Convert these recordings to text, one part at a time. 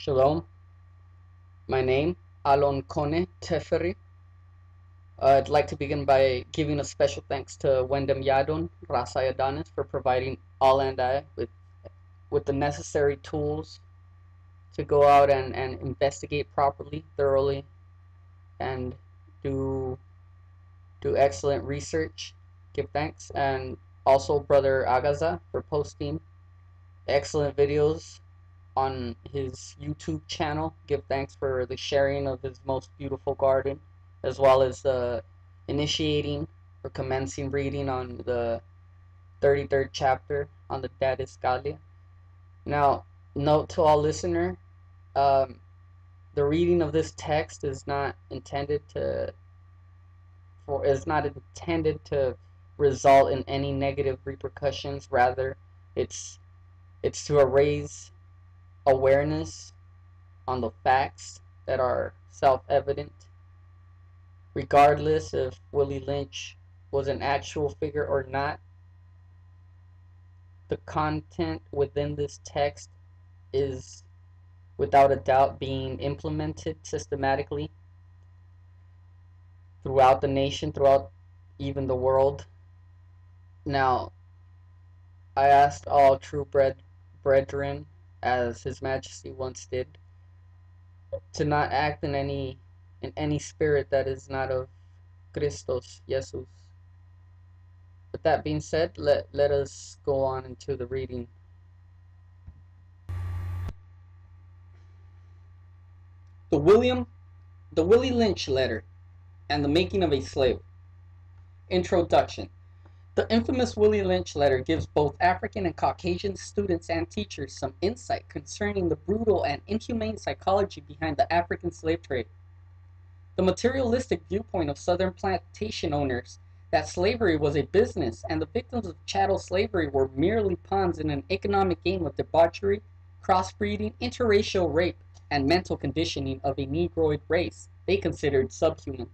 Shalom. My name, Alon Kone Teferi. I'd like to begin by giving a special thanks to Wendem Yadon, Rasai Adonis, for providing Al and I with the necessary tools to go out and investigate properly, thoroughly, and do excellent research. Give thanks. And also Brother Agaza for posting excellent videos on his YouTube channel. Give thanks for the sharing of his most beautiful garden, as well as the initiating or commencing reading on the 33rd chapter on the Dadiscalia. Now, note to all listener, the reading of this text is not intended to result in any negative repercussions. Rather, it's to raise awareness on the facts that are self-evident, regardless if Willie Lynch was an actual figure or not. The content within this text is without a doubt being implemented systematically throughout the nation, throughout even the world. Now, I asked all true brethren, as His Majesty once did, to not act in any spirit that is not of Christos Jesus. With that being said, let us go on into the reading. The Willie Lynch letter and the making of a slave. Introduction. The infamous Willie Lynch letter gives both African and Caucasian students and teachers some insight concerning the brutal and inhumane psychology behind the African slave trade. The materialistic viewpoint of Southern plantation owners that slavery was a business and the victims of chattel slavery were merely pawns in an economic game of debauchery, crossbreeding, interracial rape, and mental conditioning of a Negroid race they considered subhuman.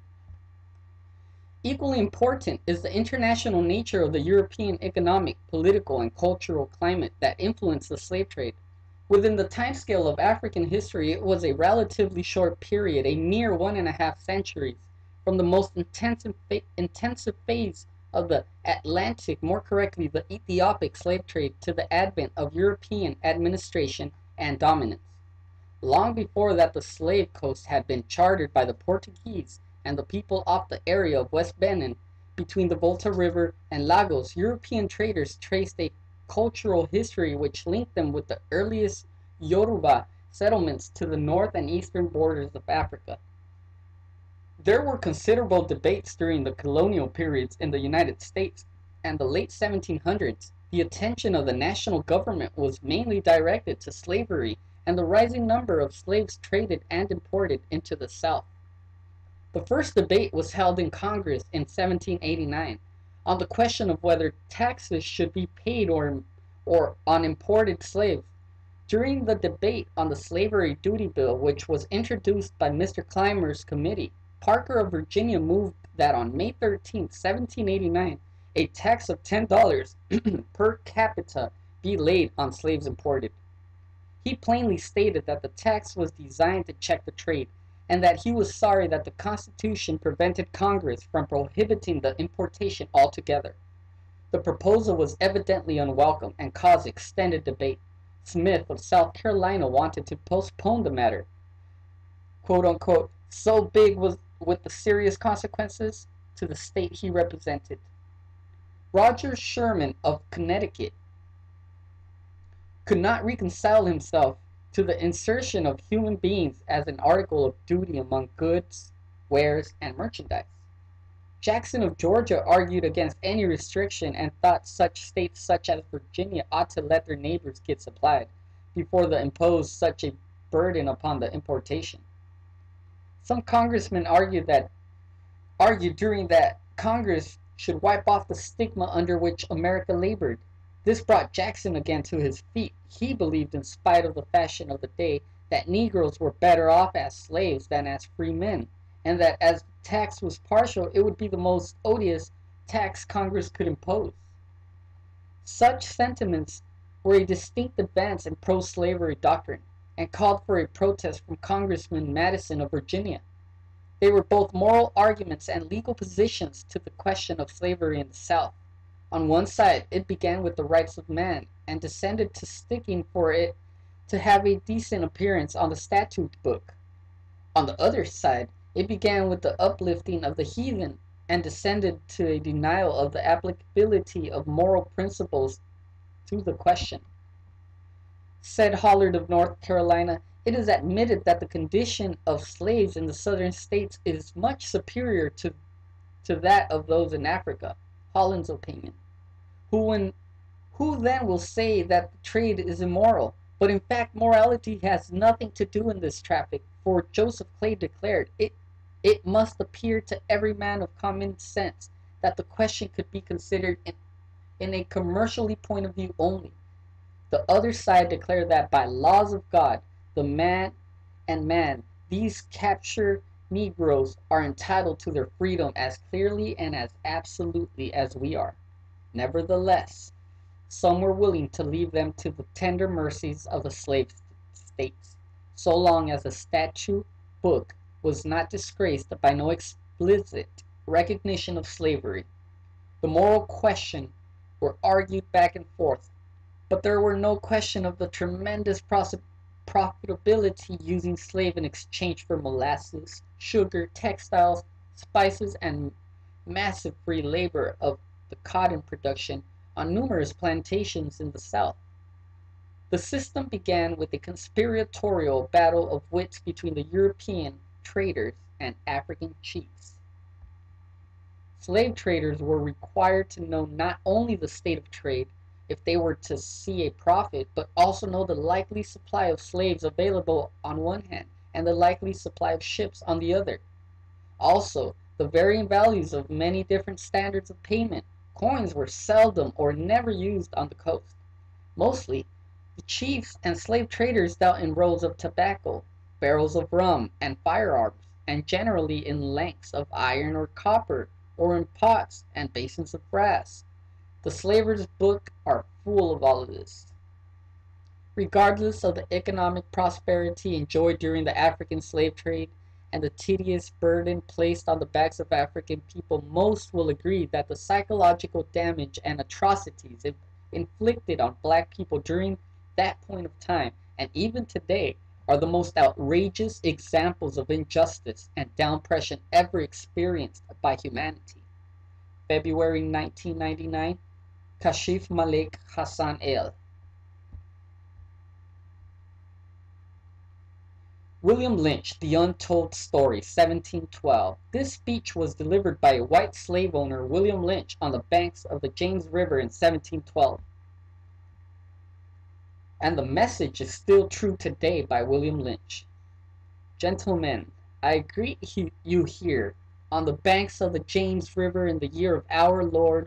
Equally important is the international nature of the European economic, political, and cultural climate that influenced the slave trade. Within the timescale of African history, it was a relatively short period, a mere 1.5 centuries, from the most intensive phase of the Atlantic, more correctly the Ethiopic slave trade, to the advent of European administration and dominance. Long before that, the slave coast had been chartered by the Portuguese and the people off the area of West Benin between the Volta River and Lagos. European traders traced a cultural history which linked them with the earliest Yoruba settlements to the north and eastern borders of Africa. There were considerable debates during the colonial periods in the United States and the late 1700s. The attention of the national government was mainly directed to slavery and the rising number of slaves traded and imported into the South. The first debate was held in Congress in 1789 on the question of whether taxes should be paid or on imported slaves. During the debate on the Slavery Duty Bill, which was introduced by Mr. Clymer's committee, Parker of Virginia moved that on May 13, 1789, a tax of $10 per capita be laid on slaves imported. He plainly stated that the tax was designed to check the trade, and that he was sorry that the Constitution prevented Congress from prohibiting the importation altogether. The proposal was evidently unwelcome and caused extended debate. Smith of South Carolina wanted to postpone the matter, quote unquote, so big was with the serious consequences to the state he represented. Roger Sherman of Connecticut could not reconcile himself to the insertion of human beings as an article of duty among goods, wares, and merchandise. Jackson of Georgia argued against any restriction and thought such states such as Virginia ought to let their neighbors get supplied before they imposed such a burden upon the importation. Some congressmen argued during that Congress should wipe off the stigma under which America labored. This brought Jackson again to his feet. He believed, in spite of the fashion of the day, that Negroes were better off as slaves than as free men, and that as the tax was partial, it would be the most odious tax Congress could impose. Such sentiments were a distinct advance in pro-slavery doctrine. and called for a protest from Congressman Madison of Virginia. They were both moral arguments and legal positions to the question of slavery in the South. On one side, it began with the rights of man and descended to sticking for it to have a decent appearance on the statute book. On the other side, it began with the uplifting of the heathen and descended to a denial of the applicability of moral principles to the question. Said Hollard of North Carolina, it is admitted that the condition of slaves in the southern states is much superior to that of those in Africa. Holland's opinion. Who then will say that the trade is immoral? But in fact, morality has nothing to do in this traffic, for Joseph Clay declared, it must appear to every man of common sense that the question could be considered in a commercially point of view only. The other side declared that by laws of God, the man, these captured Negroes are entitled to their freedom as clearly and as absolutely as we are. Nevertheless, some were willing to leave them to the tender mercies of the slave states, so long as the statute book was not disgraced by no explicit recognition of slavery. The moral question were argued back and forth, but there were no question of the tremendous profitability using slave in exchange for molasses, sugar, textiles, spices, and massive free labor of the cotton production on numerous plantations in the South. The system began with a conspiratorial battle of wits between the European traders and African chiefs. Slave traders were required to know not only the state of trade, if they were to see a profit, but also know the likely supply of slaves available on one hand and the likely supply of ships on the other. Also, the varying values of many different standards of payment. Coins were seldom or never used on the coast. Mostly, the chiefs and slave traders dealt in rolls of tobacco, barrels of rum, and firearms, and generally in lengths of iron or copper, or in pots and basins of brass. The slaver's book are full of all of this. Regardless of the economic prosperity enjoyed during the African slave trade and the tedious burden placed on the backs of African people, most will agree that the psychological damage and atrocities inflicted on black people during that point of time and even today are the most outrageous examples of injustice and downpression ever experienced by humanity. February 1999, Kashif Malik Hassan El. William Lynch, The Untold Story, 1712. This speech was delivered by a white slave owner, William Lynch, on the banks of the James River in 1712. And the message is still true today by William Lynch. Gentlemen, I greet you here on the banks of the James River in the year of our Lord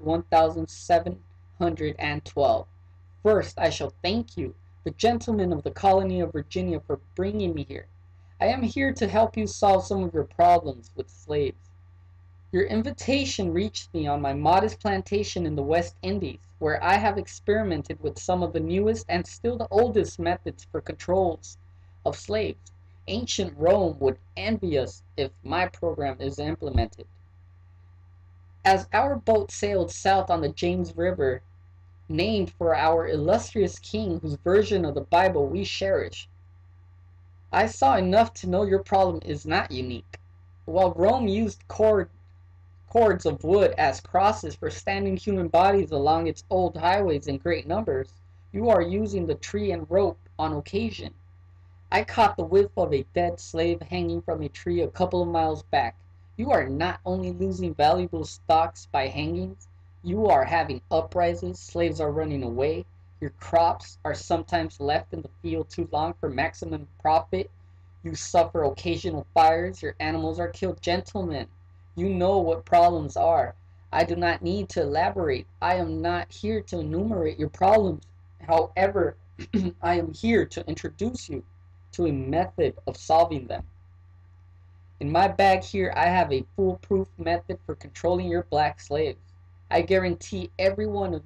1712. First, I shall thank you, the gentlemen of the colony of Virginia, for bringing me here. I am here to help you solve some of your problems with slaves. Your invitation reached me on my modest plantation in the West Indies, where I have experimented with some of the newest and still the oldest methods for controls of slaves. Ancient Rome would envy us if my program is implemented. As our boat sailed south on the James River, named for our illustrious king whose version of the Bible we cherish, I saw enough to know your problem is not unique. While Rome used cords of wood as crosses for standing human bodies along its old highways in great numbers, you are using the tree and rope on occasion. I caught the whiff of a dead slave hanging from a tree a couple of miles back. You are not only losing valuable stocks by hangings, you are having uprisings, slaves are running away, your crops are sometimes left in the field too long for maximum profit, you suffer occasional fires, your animals are killed. Gentlemen, you know what problems are. I do not need to elaborate. I am not here to enumerate your problems. However, I am here to introduce you to a method of solving them. In my bag here, I have a foolproof method for controlling your black slaves. I guarantee every one of you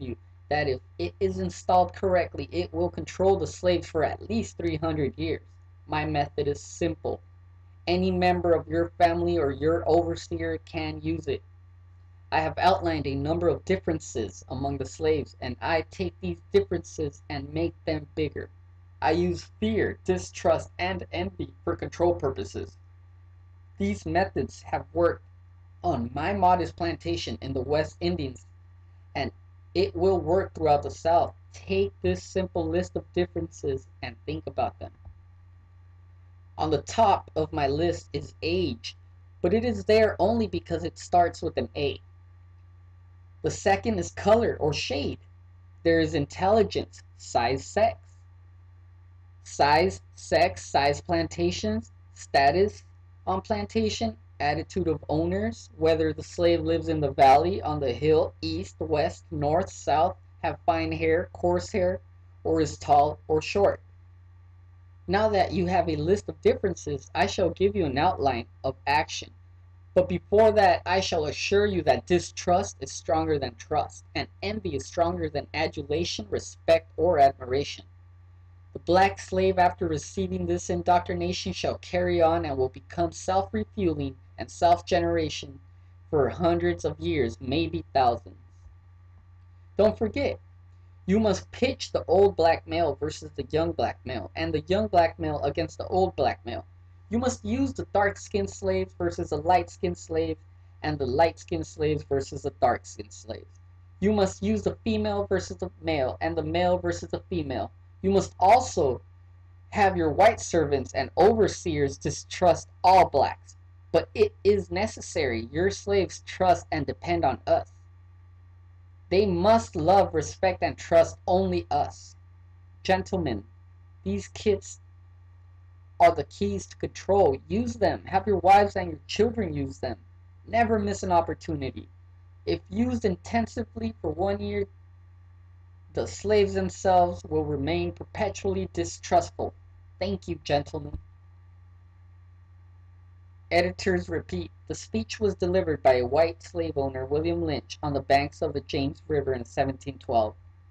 that if it is installed correctly, it will control the slaves for at least 300 years. My method is simple. Any member of your family or your overseer can use it. I have outlined a number of differences among the slaves, and I take these differences and make them bigger. I use fear, distrust, and envy for control purposes. These methods have worked on my modest plantation in the West Indies, and it will work throughout the South. Take this simple list of differences and think about them. On the top of my list is age, but it is there only because it starts with an A. The second is color or shade. There is intelligence, size, sex. Size, sex, size plantations, status on plantation, attitude of owners, whether the slave lives in the valley, on the hill, east, west, north, south, have fine hair, coarse hair, or is tall or short. Now that you have a list of differences, I shall give you an outline of action. But before that, I shall assure you that distrust is stronger than trust, and envy is stronger than adulation, respect, or admiration. The black slave, after receiving this indoctrination, shall carry on and will become self-refueling and self-generation for hundreds of years, maybe thousands. Don't forget, you must pitch the old black male versus the young black male, and the young black male against the old black male. You must use the dark-skinned slaves versus the light-skinned slaves, and the light-skinned slaves versus the dark-skinned slaves. You must use the female versus the male, and the male versus the female. You must also have your white servants and overseers distrust all blacks. But it is necessary. Your slaves trust and depend on us. They must love, respect, and trust only us. Gentlemen, these kits are the keys to control. Use them. Have your wives and your children use them. Never miss an opportunity. If used intensively for 1 year, the slaves themselves will remain perpetually distrustful. Thank you, gentlemen. Editors repeat, the speech was delivered by a white slave owner, William Lynch, on the banks of the James River in 1712.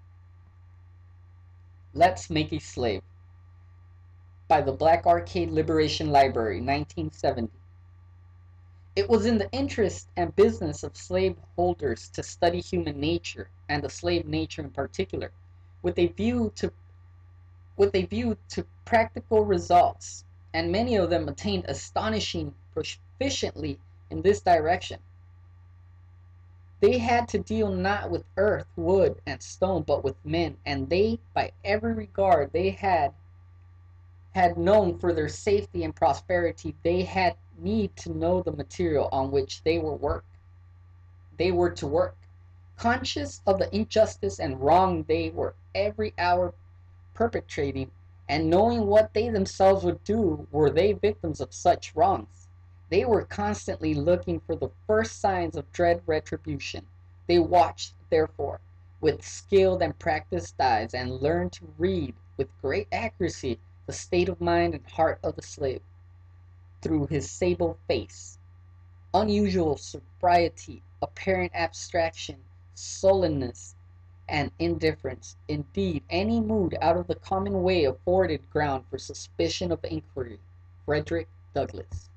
Let's Make a Slave by the Black Arcade Liberation Library, 1970. It was in the interest and business of slaveholders to study human nature, and the slave nature in particular, with a view to practical results, and many of them attained astonishing proficiently in this direction. They had to deal not with earth, wood, and stone, but with men, and they, by every regard they had known for their safety and prosperity, they had need to know the material on which they were to work. Conscious of the injustice and wrong they were every hour perpetrating, and knowing what they themselves would do were they victims of such wrongs, they were constantly looking for the first signs of dread retribution. They watched, therefore, with skilled and practiced eyes, and learned to read with great accuracy the state of mind and heart of the slave through his sable face. Unusual sobriety, apparent abstraction, sullenness, and indifference, indeed, any mood out of the common way afforded ground for suspicion of inquiry. Frederick Douglass.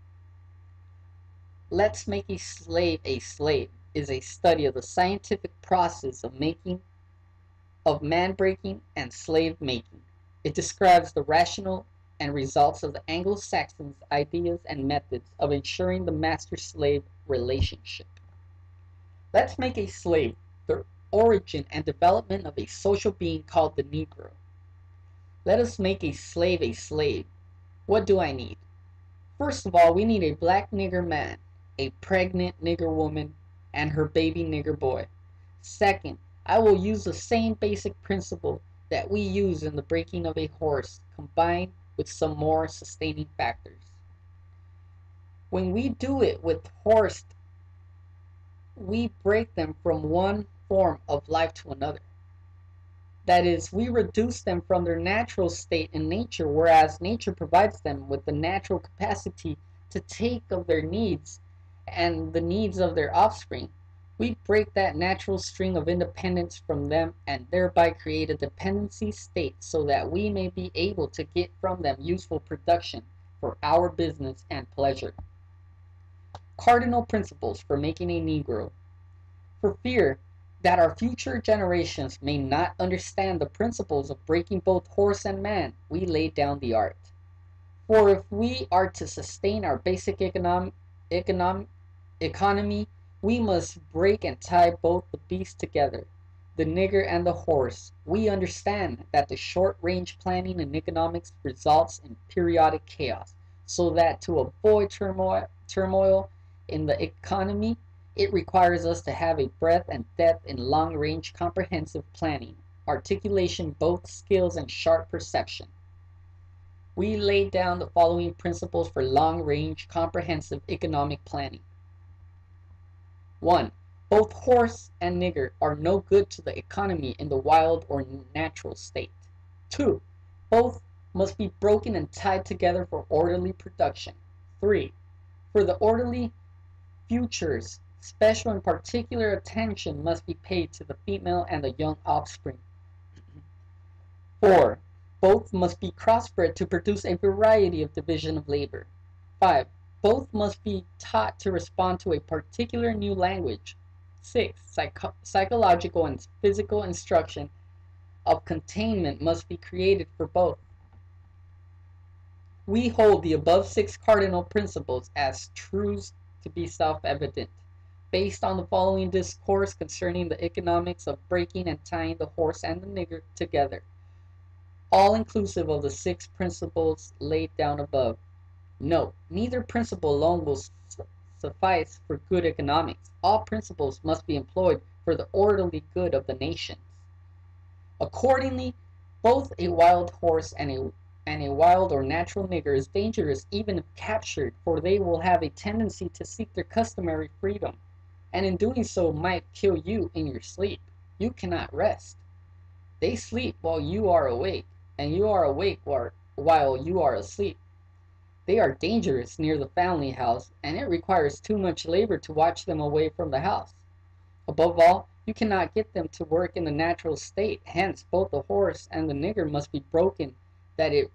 Let's Make a Slave is a study of the scientific process of man-breaking and slave-making. It describes the rationale and results of the Anglo-Saxons' ideas and methods of ensuring the master-slave relationship. Let's Make a Slave, the origin and development of a social being called the Negro. Let us make a slave a slave. What do I need? First of all, we need a black nigger man, a pregnant nigger woman, and her baby nigger boy. Second, I will use the same basic principle that we use in the breaking of a horse, combined with some more sustaining factors. When we do it with horse, we break them from one form of life to another. That is, we reduce them from their natural state in nature, whereas nature provides them with the natural capacity to take of their needs and the needs of their offspring. We break that natural string of independence from them and thereby create a dependency state so that we may be able to get from them useful production for our business and pleasure. Cardinal principles for making a Negro. For fear that our future generations may not understand the principles of breaking both horse and man, we laid down the art. For if we are to sustain our basic economy, we must break and tie both the beasts together, the nigger and the horse. We understand that the short-range planning in economics results in periodic chaos, so that to avoid turmoil in the economy, it requires us to have a breadth and depth in long-range comprehensive planning, articulation, both skills and sharp perception. We laid down the following principles for long-range comprehensive economic planning. 1. Both horse and nigger are no good to the economy in the wild or natural state. 2. Both must be broken and tied together for orderly production. 3. For the orderly futures, special and particular attention must be paid to the female and the young offspring. 4. Both must be crossbred to produce a variety of division of labor. 5. Both must be taught to respond to a particular new language. 6. Psychological and physical instruction of containment must be created for both. We hold the above 6 cardinal principles as truths to be self-evident, based on the following discourse concerning the economics of breaking and tying the horse and the nigger together, all inclusive of the 6 principles laid down above. Note, neither principle alone will suffice for good economics. All principles must be employed for the orderly good of the nations. Accordingly, both a wild horse and a wild or natural nigger is dangerous even if captured, for they will have a tendency to seek their customary freedom, and in doing so might kill you in your sleep. You cannot rest. They sleep while you are awake, and you are awake while you are asleep. They are dangerous near the family house, and it requires too much labor to watch them away from the house. Above all, you cannot get them to work in the natural state. Hence, both the horse and the nigger must be broken that it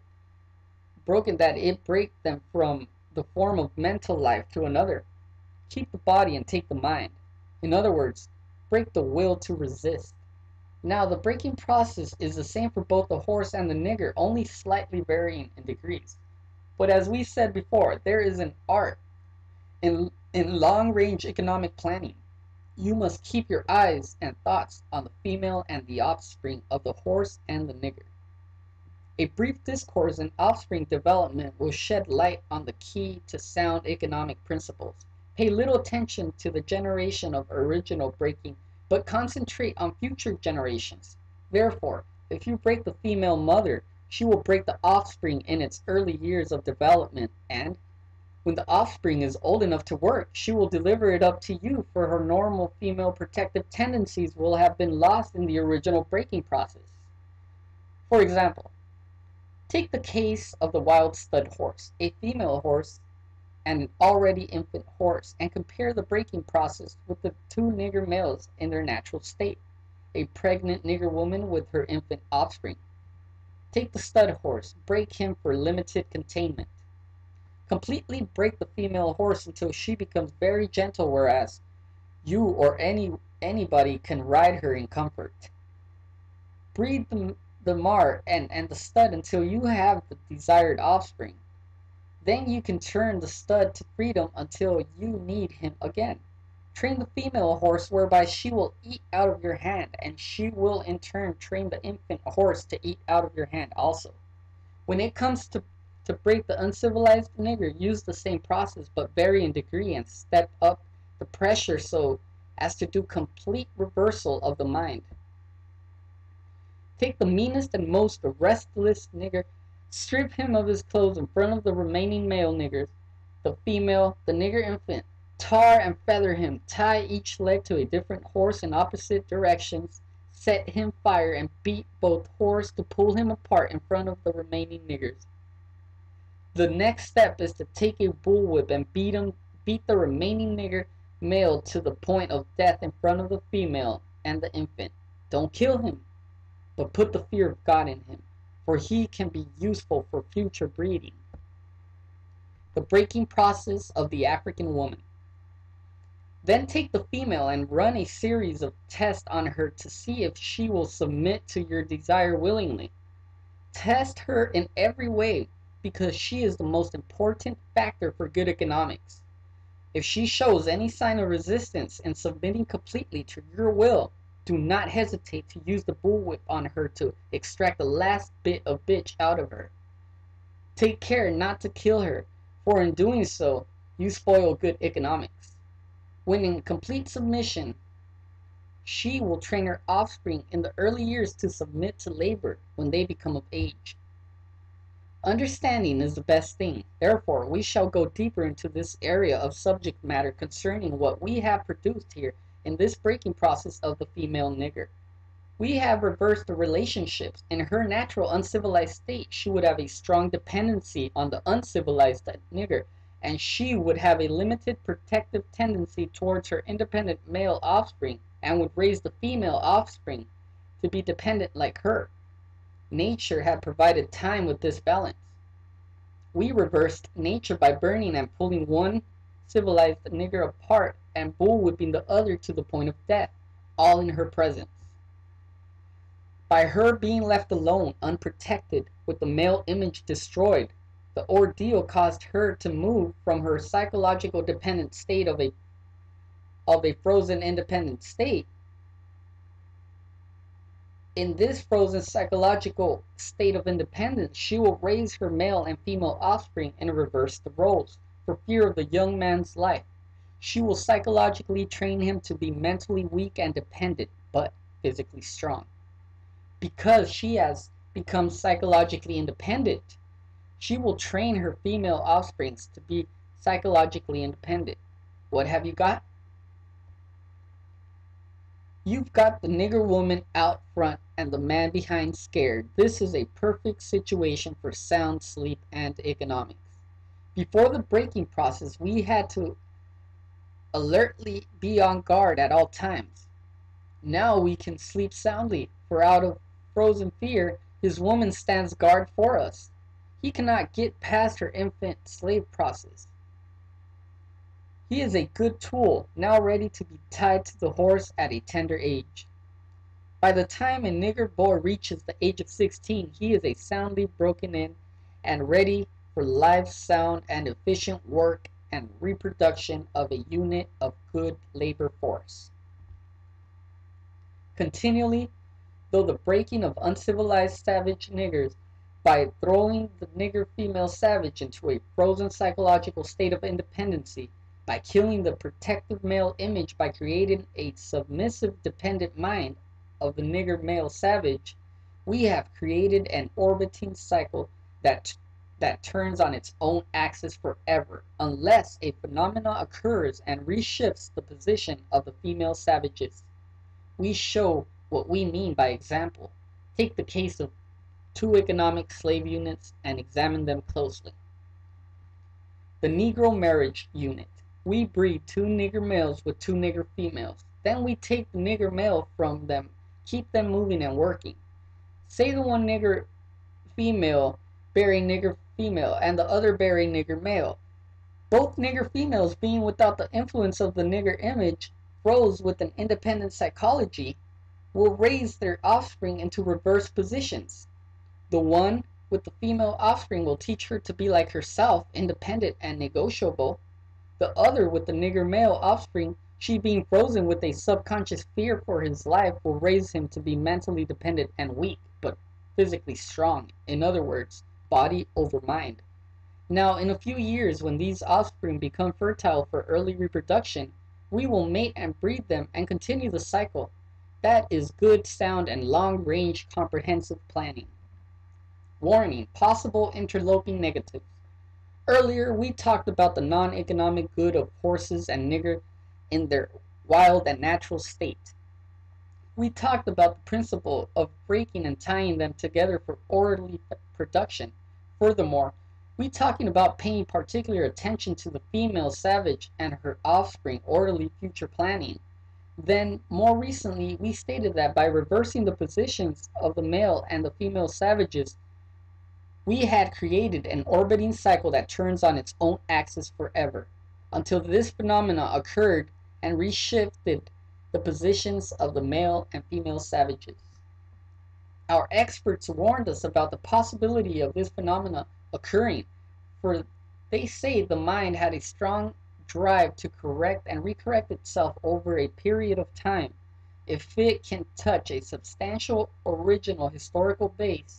break them from the form of mental life to another. Keep the body and take the mind. In other words, break the will to resist. Now, the breaking process is the same for both the horse and the nigger, only slightly varying in degrees. But as we said before, there is an art in long-range economic planning. You must keep your eyes and thoughts on the female and the offspring of the horse and the nigger. A brief discourse in offspring development will shed light on the key to sound economic principles. Pay little attention to the generation of original breaking, but concentrate on future generations. Therefore, if you break the female mother, she will break the offspring in its early years of development, and when the offspring is old enough to work, she will deliver it up to you, for her normal female protective tendencies will have been lost in the original breaking process. For example, take the case of the wild stud horse, a female horse and an already infant horse, and compare the breaking process with the 2 nigger males in their natural state, a pregnant nigger woman with her infant offspring. Take the stud horse, break him for limited containment. Completely break the female horse until she becomes very gentle, whereas you or anybody can ride her in comfort. Breed the mar and the stud until you have the desired offspring. Then you can turn the stud to freedom until you need him again. Train the female horse whereby she will eat out of your hand, and she will in turn train the infant horse to eat out of your hand also. When it comes to break the uncivilized nigger, use the same process but vary in degree and step up the pressure so as to do complete reversal of the mind. Take the meanest and most restless nigger, strip him of his clothes in front of the remaining male niggers, the female, the nigger infant, tar and feather him, tie each leg to a different horse in opposite directions, set him fire, and beat both horses to pull him apart in front of the remaining niggers. The next step is to take a bullwhip and beat the remaining nigger male to the point of death in front of the female and the infant. Don't kill him, but put the fear of God in him, for he can be useful for future breeding. The breaking process of the African woman. Then take the female and run a series of tests on her to see if she will submit to your desire willingly. Test her in every way, because she is the most important factor for good economics. If she shows any sign of resistance in submitting completely to your will, do not hesitate to use the bullwhip on her to extract the last bit of bitch out of her. Take care not to kill her, for in doing so, you spoil good economics. When in complete submission, she will train her offspring in the early years to submit to labor when they become of age. Understanding is the best thing. Therefore, we shall go deeper into this area of subject matter concerning what we have produced here in this breaking process of the female nigger. We have reversed the relationships. In her natural uncivilized state, she would have a strong dependency on the uncivilized nigger, and she would have a limited protective tendency towards her independent male offspring, and would raise the female offspring to be dependent like her. Nature had provided time with this balance. We reversed nature by burning and pulling one civilized nigger apart and bullwhipping the other to the point of death, all in her presence. By her being left alone, unprotected, with the male image destroyed, the ordeal caused her to move from her psychological dependent state of a frozen independent state. In this frozen psychological state of independence, she will raise her male and female offspring and reverse the roles, for fear of the young man's life. She will psychologically train him to be mentally weak and dependent, but physically strong. Because she has become psychologically independent, she will train her female offsprings to be psychologically independent. What have you got? You've got the nigger woman out front and the man behind scared. This is a perfect situation for sound sleep and economics. Before the breaking process, we had to alertly be on guard at all times. Now we can sleep soundly, for out of frozen fear, his woman stands guard for us. He cannot get past her infant slave process. He is a good tool, now ready to be tied to the horse at a tender age. By the time a nigger boy reaches the age of 16, he is a soundly broken in and ready for live, sound, and efficient work and reproduction of a unit of good labor force. Continually, though the breaking of uncivilized savage niggers by throwing the nigger female savage into a frozen psychological state of independency, by killing the protective male image by creating a submissive dependent mind of the nigger male savage, we have created an orbiting cycle that turns on its own axis forever, unless a phenomenon occurs and reshifts the position of the female savages. We show what we mean by example. Take the case of two economic slave units and examine them closely. The Negro marriage unit. We breed two nigger males with two nigger females. Then we take the nigger male from them, keep them moving and working. Say the one nigger female bury nigger female and the other bury nigger male. Both nigger females, being without the influence of the nigger image, froze with an independent psychology, will raise their offspring into reverse positions. The one with the female offspring will teach her to be like herself, independent and negotiable. The other with the nigger male offspring, she being frozen with a subconscious fear for his life, will raise him to be mentally dependent and weak, but physically strong. In other words, body over mind. Now, in a few years, when these offspring become fertile for early reproduction, we will mate and breed them and continue the cycle. That is good, sound, and long-range comprehensive planning. Warning: possible interloping negatives. Earlier, we talked about the non-economic good of horses and nigger in their wild and natural state. We talked about the principle of breaking and tying them together for orderly production. Furthermore, We talking about paying particular attention to the female savage and her offspring, orderly future planning. Then, more recently, we stated that by reversing the positions of the male and the female savages, we had created an orbiting cycle that turns on its own axis forever, until this phenomena occurred and reshifted the positions of the male and female savages. Our experts warned us about the possibility of this phenomena occurring, for they say the mind had a strong drive to correct and recorrect itself over a period of time. If it can touch a substantial original historical base,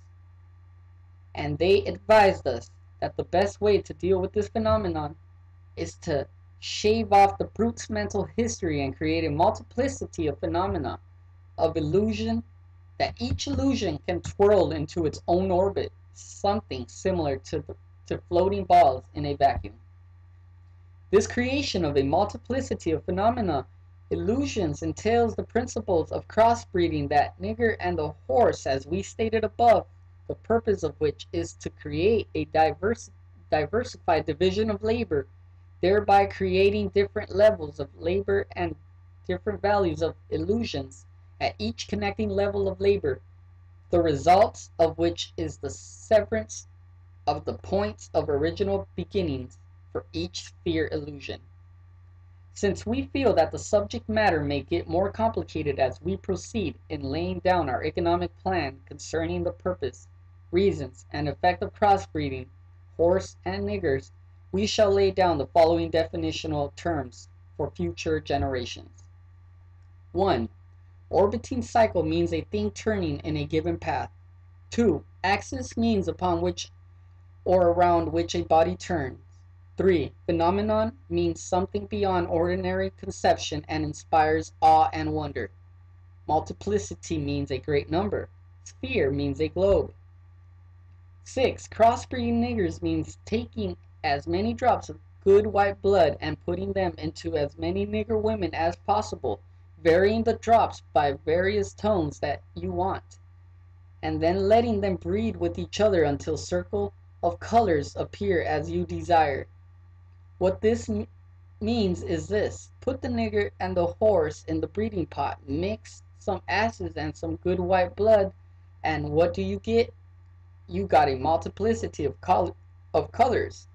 and they advised us that the best way to deal with this phenomenon is to shave off the brute's mental history and create a multiplicity of phenomena of illusion, that each illusion can twirl into its own orbit, something similar to floating balls in a vacuum. This creation of a multiplicity of phenomena illusions entails the principles of crossbreeding, that nigger and the horse, as we stated above, the purpose of which is to create a diversified division of labor, thereby creating different levels of labor and different values of illusions at each connecting level of labor, the results of which is the severance of the points of original beginnings for each sphere illusion. Since we feel that the subject matter may get more complicated as we proceed in laying down our economic plan concerning the purpose, reasons, and effect of crossbreeding, horse and niggers, we shall lay down the following definitional terms for future generations. 1. Orbiting cycle means a thing turning in a given path. 2. Axis means upon which or around which a body turns. 3. Phenomenon means something beyond ordinary conception and inspires awe and wonder. Multiplicity means a great number. Sphere means a globe. 6. Crossbreeding niggers means taking as many drops of good white blood and putting them into as many nigger women as possible, varying the drops by various tones that you want, and then letting them breed with each other until circle of colors appear as you desire. What this means is this: put the nigger and the horse in the breeding pot, mix some acids and some good white blood, and what do you get? You got a multiplicity of colors.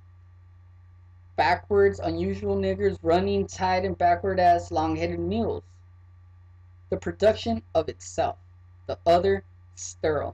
Backwards, unusual niggers running tight and backward as long-headed mules. The production of itself, the other sterile.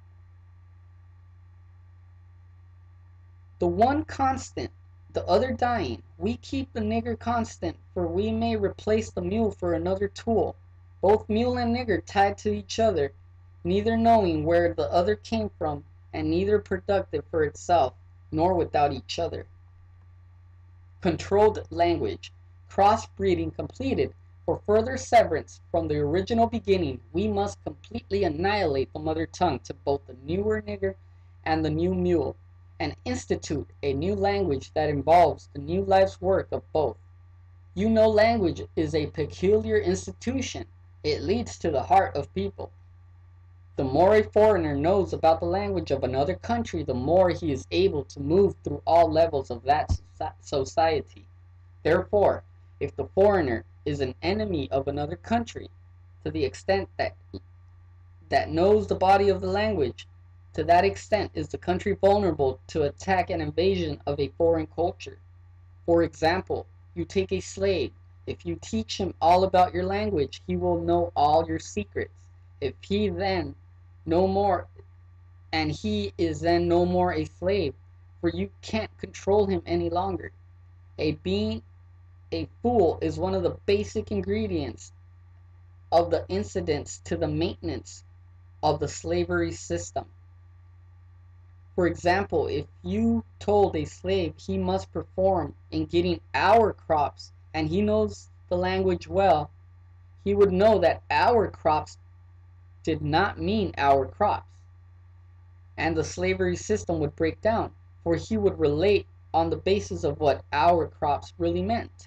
The one constant, the other dying. We keep the nigger constant, for we may replace the mule for another tool, both mule and nigger tied to each other, neither knowing where the other came from, and neither productive for itself, nor without each other. Controlled language. Crossbreeding completed. For further severance from the original beginning, we must completely annihilate the mother tongue to both the newer nigger and the new mule, and institute a new language that involves the new life's work of both. You know, language is a peculiar institution. It leads to the heart of people. The more a foreigner knows about the language of another country, the more he is able to move through all levels of that society. Therefore, if the foreigner is an enemy of another country, to the extent that knows the body of the language, to that extent is the country vulnerable to attack and invasion of a foreign culture. For example, you take a slave. If you teach him all about your language, he will know all your secrets. If he then no more, and he is then no more a slave, for you can't control him any longer. A fool is one of the basic ingredients of the incidents to the maintenance of the slavery system. For example, if you told a slave he must perform in getting our crops, and he knows the language well, he would know that our crops did not mean our crops, and the slavery system would break down, for he would relate on the basis of what our crops really meant.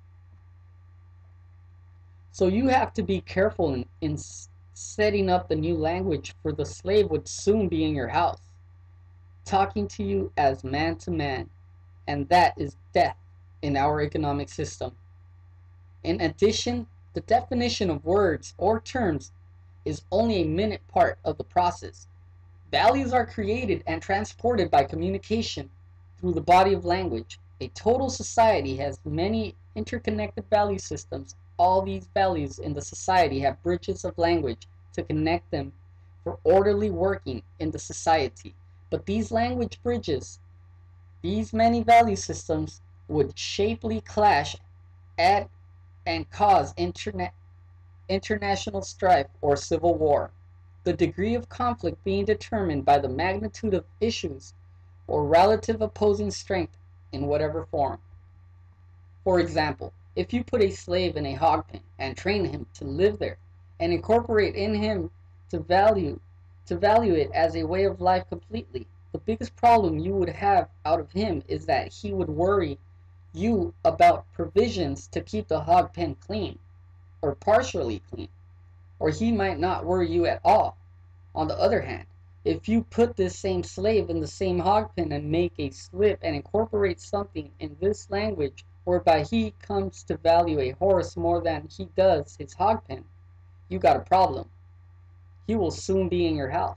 So you have to be careful in setting up the new language, for the slave would soon be in your house. talking to you as man to man, and that is death in our economic system. In addition, the definition of words or terms is only a minute part of the process. Values are created and transported by communication through the body of language. A total society has many interconnected value systems. All these values in the society have bridges of language to connect them for orderly working in the society. But these language bridges, these many value systems, would shapely clash at and cause international strife or civil war, the degree of conflict being determined by the magnitude of issues or relative opposing strength in whatever form. For example, if you put a slave in a hog pen and train him to live there and incorporate in him to value it as a way of life completely, the biggest problem you would have out of him is that he would worry you about provisions to keep the hog pen clean or partially clean, or he might not worry you at all. On the other hand, if you put this same slave in the same hog pen and make a slip and incorporate something in this language whereby he comes to value a horse more than he does his hog pen, you got a problem. He will soon be in your house.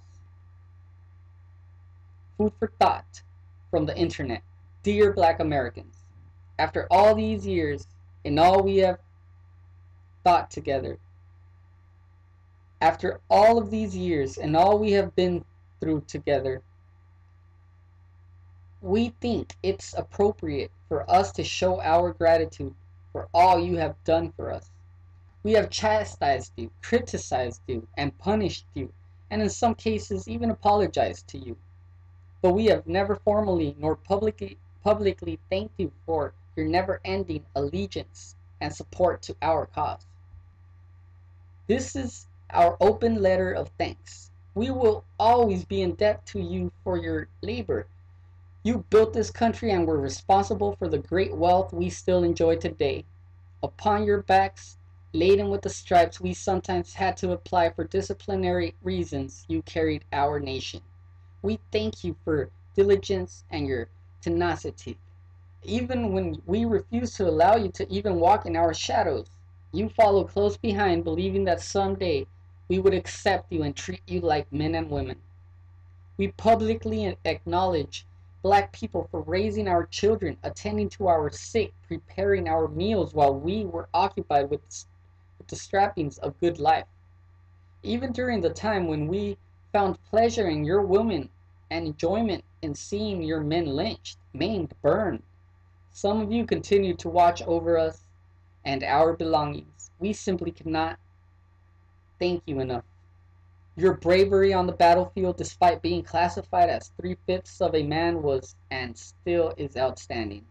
Food for thought from the internet. Dear Black Americans, after all these years and all we have thought together, after all of these years and all we have been through together, we think it's appropriate for us to show our gratitude for all you have done for us. We have chastised you, criticized you, and punished you, and in some cases even apologized to you. But we have never formally nor publicly thanked you for your never-ending allegiance and support to our cause. This is our open letter of thanks. We will always be in debt to you for your labor. You built this country and were responsible for the great wealth we still enjoy today. Upon your backs, laden with the stripes we sometimes had to apply for disciplinary reasons, you carried our nation. We thank you for diligence and your tenacity. Even when we refuse to allow you to even walk in our shadows, you follow close behind, believing that someday we would accept you and treat you like men and women. We publicly acknowledge Black people for raising our children, attending to our sick, preparing our meals while we were occupied with the trappings of good life. Even during the time when we found pleasure in your women and enjoyment in seeing your men lynched, maimed, burned, some of you continued to watch over us and our belongings. We simply cannot thank you enough. Your bravery on the battlefield, despite being classified as 3/5 of a man, was and still is outstanding.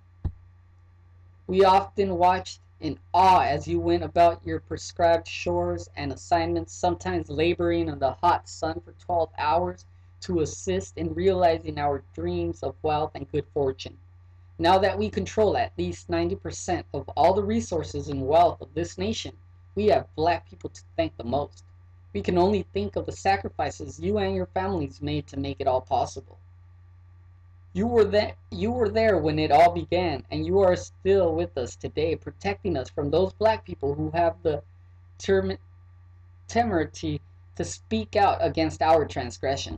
We often watched in awe as you went about your prescribed chores and assignments, sometimes laboring in the hot sun for 12 hours to assist in realizing our dreams of wealth and good fortune. Now that we control at least 90% of all the resources and wealth of this nation, we have Black people to thank the most. We can only think of the sacrifices you and your families made to make it all possible. You were there when it all began, and you are still with us today, protecting us from those Black people who have the temerity to speak out against our transgressions.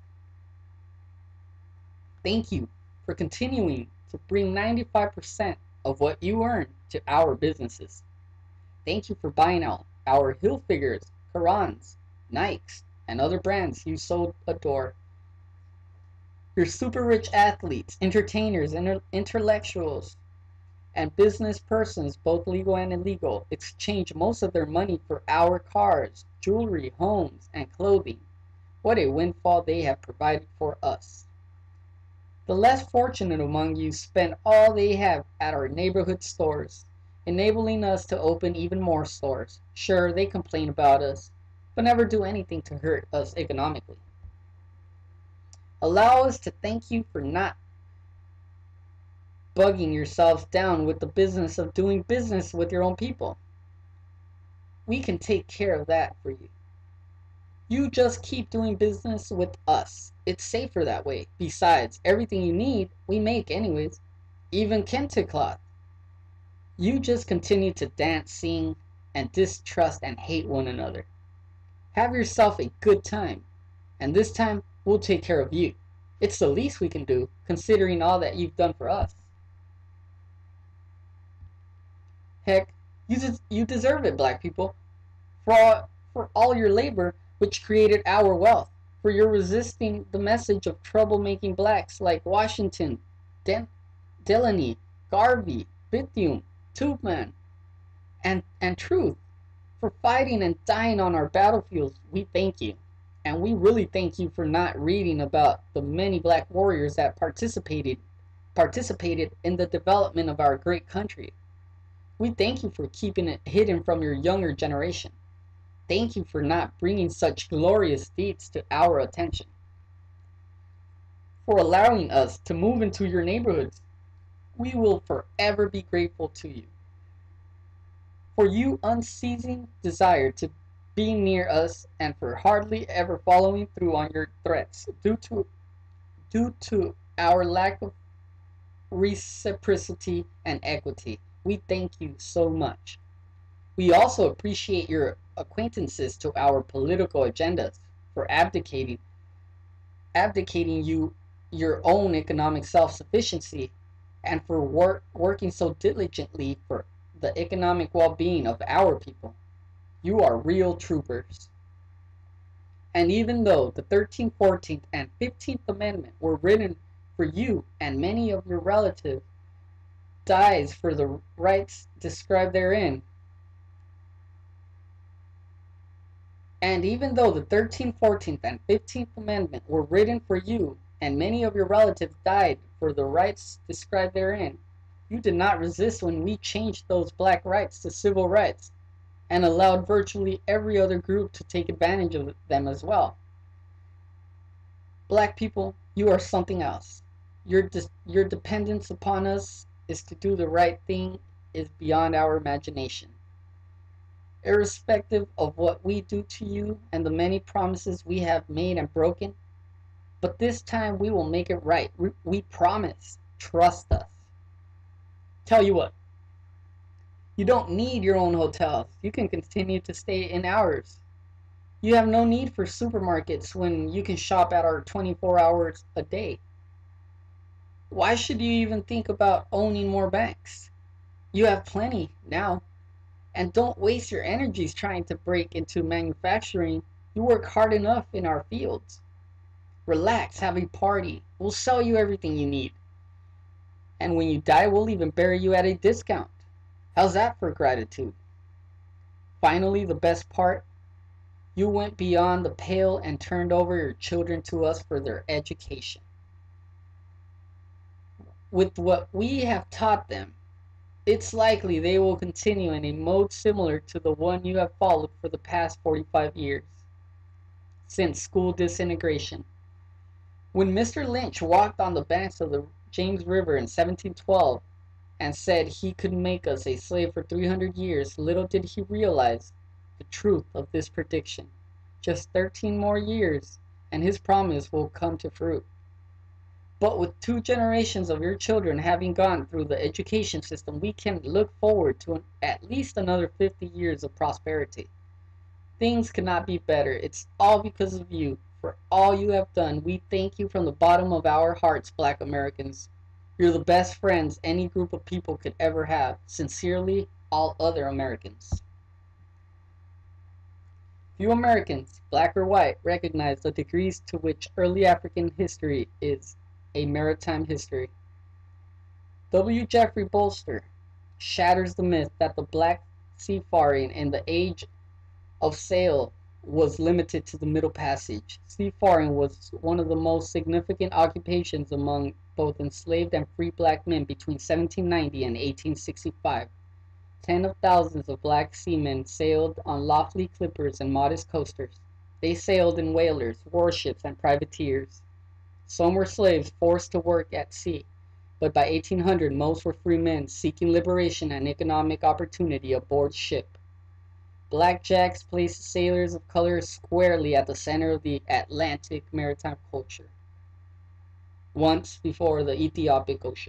Thank you for continuing to bring 95% of what you earn to our businesses. Thank you for buying out our Hilfigers, Qurans, Nikes, and other brands you so adore. Your super rich athletes, entertainers, intellectuals, and business persons, both legal and illegal, exchange most of their money for our cars, jewelry, homes, and clothing. What a windfall they have provided for us. The less fortunate among you spend all they have at our neighborhood stores, enabling us to open even more stores. Sure, they complain about us, but never do anything to hurt us economically. Allow us to thank you for not bugging yourselves down with the business of doing business with your own people. We can take care of that for you. You just keep doing business with us. It's safer that way. Besides, everything you need, we make anyways. Even kente cloth. You just continue to dance, sing, and distrust and hate one another. Have yourself a good time. And this time, we'll take care of you. It's the least we can do, considering all that you've done for us. Heck, you deserve it, black people. For all your labor, which created our wealth. For your resisting the message of troublemaking blacks like Washington, Delaney, Garvey, Bithune, Tubman, and Truth. For fighting and dying on our battlefields, we thank you. And we really thank you for not reading about the many black warriors that participated in the development of our great country. We thank you for keeping it hidden from your younger generation. Thank you for not bringing such glorious deeds to our attention. For allowing us to move into your neighborhoods. We will forever be grateful to you. For your unceasing desire to be near us and for hardly ever following through on your threats due to our lack of reciprocity and equity. We thank you so much. We also appreciate your acquaintances to our political agendas for abdicating you your own economic self-sufficiency and for working so diligently for the economic well-being of our people. You are real troopers. And even though the 13th, 14th, and 15th Amendment were written for you and many of your relatives dies for the rights described therein, and even though the 13th, 14th, and 15th Amendment were written for you and many of your relatives died for the rights described therein, you did not resist when we changed those black rights to civil rights and allowed virtually every other group to take advantage of them as well. Black people, you are something else. Your dependence upon us is to do the right thing is beyond our imagination. Irrespective of what we do to you and the many promises we have made and broken, but this time we will make it right. We promise. Trust us. Tell you what, you don't need your own hotels. You can continue to stay in ours. You have no need for supermarkets when you can shop at our 24 hours a day. Why should you even think about owning more banks? You have plenty now. And don't waste your energies trying to break into manufacturing. You work hard enough in our fields. Relax, have a party. We'll sell you everything you need. And when you die, we'll even bury you at a discount. How's that for gratitude? Finally, the best part, you went beyond the pale and turned over your children to us for their education. With what we have taught them, it's likely they will continue in a mode similar to the one you have followed for the past 45 years, since school disintegration. When Mr. Lynch walked on the banks of the James River in 1712 and said he could make us a slave for 300 years, little did he realize the truth of this prediction. Just 13 more years, and his promise will come to fruit. But with 2 generations of your children having gone through the education system, we can look forward to at least another 50 years of prosperity. Things could not be better. It's all because of you. For all you have done, we thank you from the bottom of our hearts, Black Americans. You're the best friends any group of people could ever have. Sincerely, all other Americans. Few Americans, black or white, recognize the degrees to which early African history is a maritime history. W. Jeffrey Bolster shatters the myth that the black seafaring in the age of sail was limited to the Middle Passage. Seafaring was one of the most significant occupations among both enslaved and free black men between 1790 and 1865. Tens of thousands of black seamen sailed on lofty clippers and modest coasters. They sailed in whalers, warships, and privateers. Some were slaves forced to work at sea, but by 1800 most were free men seeking liberation and economic opportunity aboard ship. Blackjacks placed sailors of color squarely at the center of the Atlantic maritime culture. once before the Ethiopic Ocean.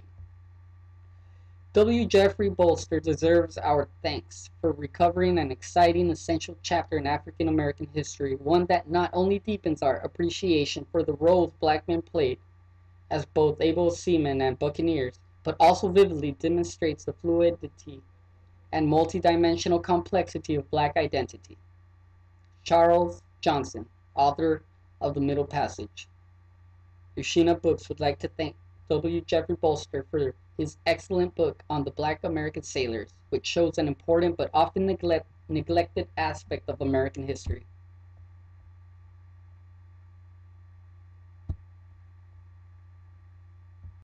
W. Jeffrey Bolster deserves our thanks for recovering an exciting, essential chapter in African American history, one that not only deepens our appreciation for the roles black men played as both able seamen and buccaneers, but also vividly demonstrates the fluidity and multidimensional complexity of black identity. Charles Johnson, author of The Middle Passage. Ushina Books would like to thank W. Jeffrey Bolster for his excellent book on the Black American sailors, which shows an important but often neglected aspect of American history.